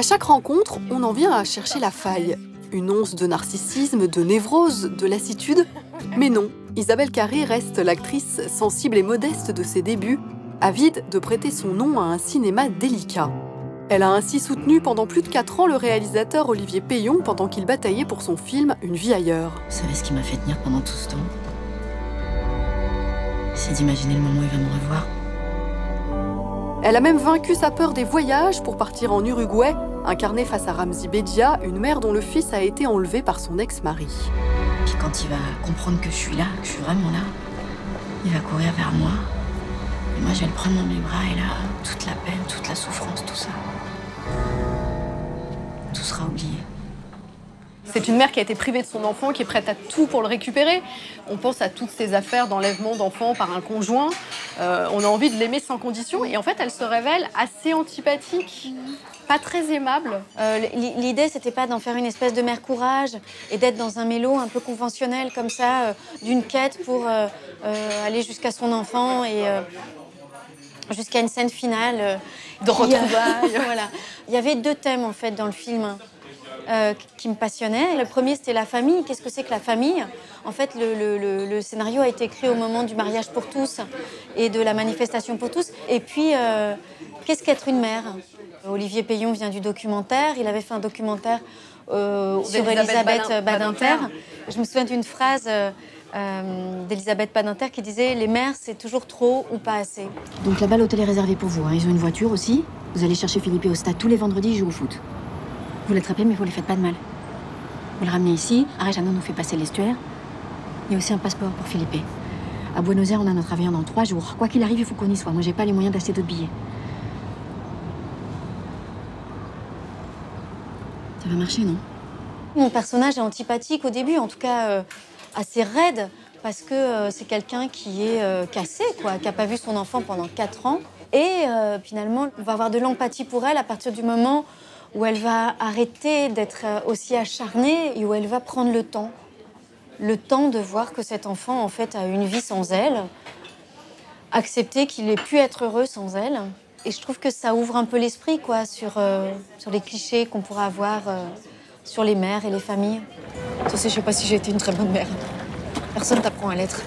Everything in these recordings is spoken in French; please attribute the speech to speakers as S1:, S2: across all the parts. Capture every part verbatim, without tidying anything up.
S1: À chaque rencontre, on en vient à chercher la faille. Une once de narcissisme, de névrose, de lassitude. Mais non, Isabelle Carré reste l'actrice sensible et modeste de ses débuts, avide de prêter son nom à un cinéma délicat. Elle a ainsi soutenu pendant plus de quatre ans le réalisateur Olivier Payon pendant qu'il bataillait pour son film Une vie ailleurs.
S2: Vous savez ce qui m'a fait tenir pendant tout ce temps? C'est d'imaginer le moment où il va me revoir.
S1: Elle a même vaincu sa peur des voyages pour partir en Uruguay, incarner face à Ramzy Bedia, une mère dont le fils a été enlevé par son ex-mari.
S2: Puis quand il va comprendre que je suis là, que je suis vraiment là, il va courir vers moi. Et moi, je vais le prendre dans mes bras et là, toute la peine, toute la souffrance, tout ça, tout sera oublié.
S3: C'est une mère qui a été privée de son enfant, qui est prête à tout pour le récupérer. On pense à toutes ces affaires d'enlèvement d'enfants par un conjoint. Euh, on a envie de l'aimer sans condition. Et en fait, elle se révèle assez antipathique, pas très aimable.
S4: Euh, L'idée, c'était pas d'en faire une espèce de mère courage et d'être dans un mélo un peu conventionnel comme ça, euh, d'une quête pour euh, euh, aller jusqu'à son enfant et euh, jusqu'à une scène finale. Euh,
S3: de retrouvailles.
S4: Voilà. Il y avait deux thèmes, en fait, dans le film. Euh, qui me passionnait. Le premier, c'était la famille. Qu'est-ce que c'est que la famille? En fait, le, le, le, le scénario a été écrit au moment du mariage pour tous et de la manifestation pour tous. Et puis, euh, qu'est-ce qu'être une mère? Olivier Payon vient du documentaire. Il avait fait un documentaire euh, sur Elisabeth Badinter. Je me souviens d'une phrase euh, euh, d'Elisabeth Badinter qui disait « Les mères, c'est toujours trop ou pas assez ».
S2: Donc là-bas, l'hôtel est réservé pour vous. Hein. Ils ont une voiture aussi. Vous allez chercher Philippe au stade tous les vendredis, il joue au foot. Vous l'attrapez, mais vous ne lui faites pas de mal. Vous le ramenez ici. Arejano nous fait passer l'estuaire. Il y a aussi un passeport pour Philippe. À Buenos Aires, on a notre avion dans trois jours. Quoi qu'il arrive, il faut qu'on y soit. Moi, j'ai pas les moyens d'acheter d'autres billets. Ça va marcher, non?
S4: Mon personnage est antipathique au début, en tout cas euh, assez raide, parce que euh, c'est quelqu'un qui est euh, cassé, quoi, qui n'a pas vu son enfant pendant quatre ans. Et euh, finalement, on va avoir de l'empathie pour elle à partir du moment où elle va arrêter d'être aussi acharnée et où elle va prendre le temps. Le temps de voir que cet enfant, en fait, a une vie sans elle, accepter qu'il ait pu être heureux sans elle. Et je trouve que ça ouvre un peu l'esprit, quoi, sur, euh, sur les clichés qu'on pourrait avoir euh, sur les mères et les familles.
S2: Tu sais, je sais pas si j'ai été une très bonne mère. Personne t'apprend à l'être.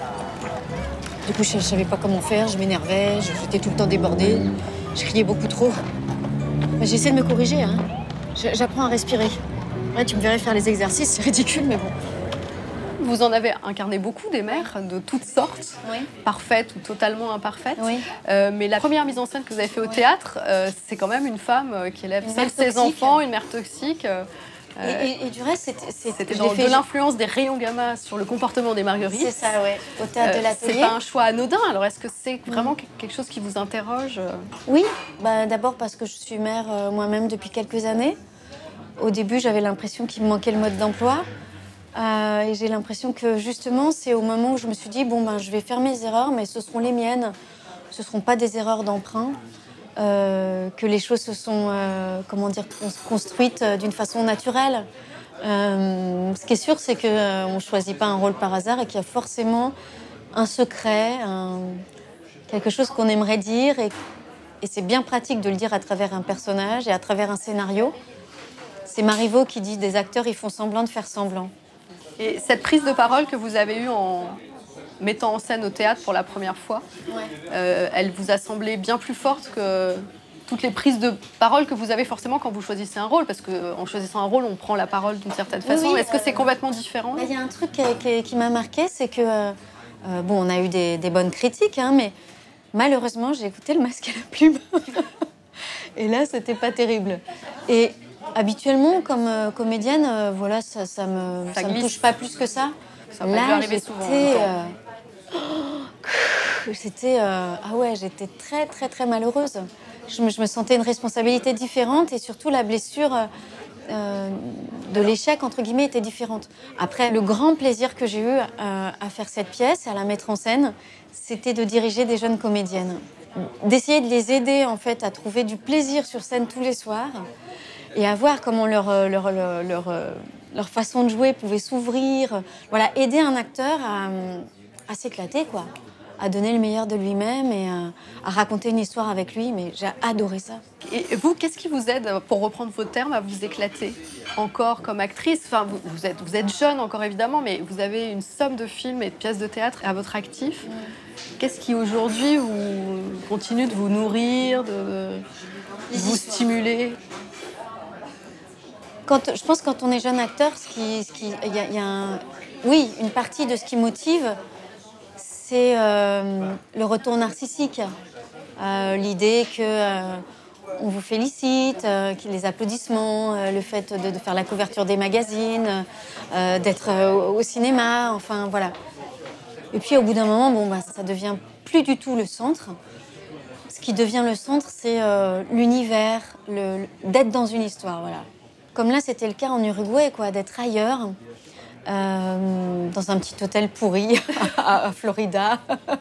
S2: Du coup, je, je savais pas comment faire, je m'énervais, j'étais tout le temps débordée, je criais beaucoup trop. J'essaie de me corriger, hein. J'apprends à respirer. Ouais, tu me verrais faire les exercices, c'est ridicule, mais bon.
S3: Vous en avez incarné beaucoup, des mères, de toutes sortes,
S4: oui.
S3: Parfaites ou totalement imparfaites.
S4: Oui.
S3: Euh, mais la première mise en scène que vous avez fait au théâtre, euh, c'est quand même une femme euh, qui élève
S4: une
S3: seule ses enfants, une mère toxique. Euh,
S4: et, et, et du reste,
S3: c'était dans de l'influence des rayons gamma sur le comportement des marguerites.
S4: C'est ça, oui. Au théâtre euh, de l'Atelier.
S3: C'est pas un choix anodin. Alors, est-ce que c'est vraiment mmh. quelque chose qui vous interroge?
S4: Oui. Bah, d'abord parce que je suis mère euh, moi-même depuis quelques années. Au début, j'avais l'impression qu'il me manquait le mode d'emploi. Euh, et j'ai l'impression que, justement, c'est au moment où je me suis dit, bon, ben, je vais faire mes erreurs, mais ce seront les miennes. Ce ne seront pas des erreurs d'emprunt. Euh, que les choses se sont, euh, comment dire, construites d'une façon naturelle. Euh, ce qui est sûr, c'est qu'on euh, ne choisit pas un rôle par hasard et qu'il y a forcément un secret, un... quelque chose qu'on aimerait dire. Et, et c'est bien pratique de le dire à travers un personnage et à travers un scénario. C'est Marivaux qui dit des acteurs, ils font semblant de faire semblant.
S3: Et cette prise de parole que vous avez eue en mettant en scène au théâtre pour la première fois, ouais. euh, elle vous a semblé bien plus forte que toutes les prises de parole que vous avez forcément quand vous choisissez un rôle, parce qu'en choisissant un rôle, on prend la parole d'une certaine façon. Oui, oui, Est-ce euh, que c'est complètement différent?
S4: Il y a un truc qui, qui, qui m'a marqué, c'est que, euh, bon, on a eu des, des bonnes critiques, hein, mais malheureusement, j'ai écouté Le Masque et la Plume. Et là, c'était pas terrible. Et habituellement, comme euh, comédienne, euh, voilà, ça, ça me, ça, ça me touche pas plus que ça.
S3: Ça peut arriver souvent.
S4: Euh, C'était euh, ah ouais, j'étais très très très malheureuse. Je me, je me sentais une responsabilité différente et surtout la blessure euh, de l'échec entre guillemets était différente. Après, le grand plaisir que j'ai eu euh, à faire cette pièce, à la mettre en scène, c'était de diriger des jeunes comédiennes, d'essayer de les aider en fait à trouver du plaisir sur scène tous les soirs et à voir comment leur leur leur, leur, leur façon de jouer pouvait s'ouvrir. Voilà, aider un acteur à, à s'éclater quoi. à donner le meilleur de lui-même et à, à raconter une histoire avec lui. Mais j'ai adoré ça.
S3: Et vous, qu'est-ce qui vous aide, pour reprendre vos termes, à vous éclater encore comme actrice? Enfin, vous, vous, êtes, vous êtes jeune encore évidemment, mais vous avez une somme de films et de pièces de théâtre à votre actif. Mmh. Qu'est-ce qui aujourd'hui vous continue de vous nourrir, de vous stimuler?
S4: Quand, je pense que quand on est jeune acteur, ce qui, ce qui, y a, y a un, oui, une partie de ce qui motive, c'est euh, le retour narcissique. Euh, L'idée que euh, on vous félicite, euh, les applaudissements, euh, le fait de, de faire la couverture des magazines, euh, d'être euh, au cinéma, enfin voilà. Et puis au bout d'un moment, bon, bah, ça devient plus du tout le centre. Ce qui devient le centre, c'est euh, l'univers, le, le, d'être dans une histoire, voilà. Comme là, c'était le cas en Uruguay, quoi, d'être ailleurs, euh, dans un petit hôtel pourri à, à Florida,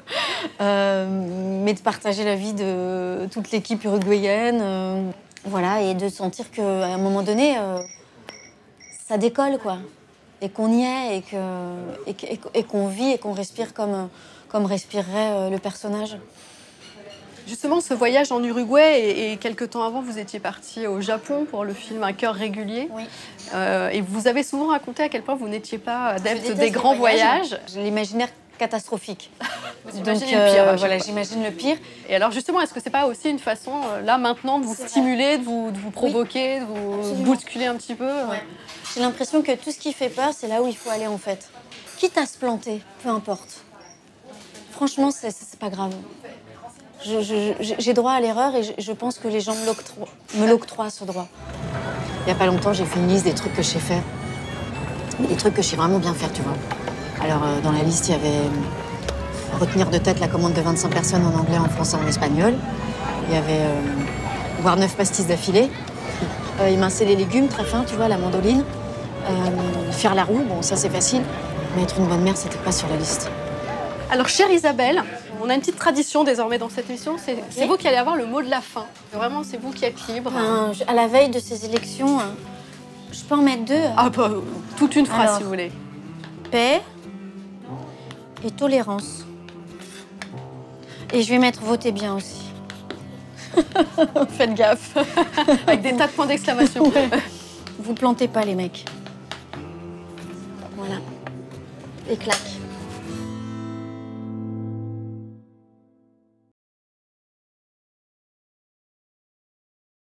S4: euh, mais de partager la vie de toute l'équipe uruguayenne, euh, voilà, et de sentir qu'à un moment donné, euh, ça décolle, quoi, et qu'on y est, et que, et, et qu'on vit et qu'on respire comme, comme respirerait le personnage.
S3: Justement, ce voyage en Uruguay, et, et quelques temps avant, vous étiez parti au Japon pour le film Un cœur régulier. Oui. Euh, et vous avez souvent raconté à quel point vous n'étiez pas adepte des grands voyages. voyages.
S4: J'ai l'imaginaire catastrophique.
S3: Vous imaginez le pire.
S4: Euh, voilà, j'imagine le pire.
S3: Et alors justement, est-ce que c'est pas aussi une façon, là maintenant, de vous stimuler, de vous, de vous provoquer, oui. de vous Absolument. bousculer un petit peu? Ouais.
S4: J'ai l'impression que tout ce qui fait peur, c'est là où il faut aller en fait. Quitte à se planter, peu importe. Franchement, c'est pas grave. J'ai droit à l'erreur et je, je pense que les gens me l'octroient, ce droit. Il n'y a pas longtemps, j'ai fait une liste des trucs que je sais faire. Mais des trucs que je sais vraiment bien faire, tu vois. Alors, euh, dans la liste, il y avait euh, retenir de tête la commande de vingt-cinq personnes en anglais, en français, en espagnol. Il y avait euh, boire neuf pastilles d'affilée. Euh, émincer les légumes, très fin, tu vois, la mandoline. Euh, faire la roue, bon, ça c'est facile. Mais être une bonne mère, c'était pas sur la liste.
S3: Alors, chère Isabelle, on a une petite tradition désormais dans cette émission, c'est okay. vous qui allez avoir le mot de la fin. Vraiment, c'est vous qui êtes libre.
S4: Hein. À la veille de ces élections, hein, je peux en mettre deux.
S3: Ah bah, toute une phrase Alors, si vous voulez.
S4: Paix et tolérance. Et je vais mettre voter bien aussi.
S3: Faites gaffe. Avec des tas de points d'exclamation.
S4: Ouais. Vous plantez pas les mecs. Voilà. Et clac.